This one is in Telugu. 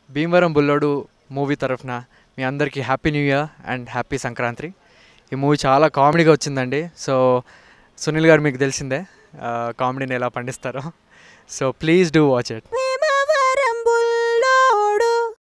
భీమవరం బుల్లోడు మూవీ తరఫున మీ అందరికీ happy new year and happy Sankranti. ఈ మూవీ చాలా కామెడీగా వచ్చిందండి. సో సునీల్ గారు మీకు తెలిసిందే కామెడీని ఎలా పండిస్తారో. So please do watch it.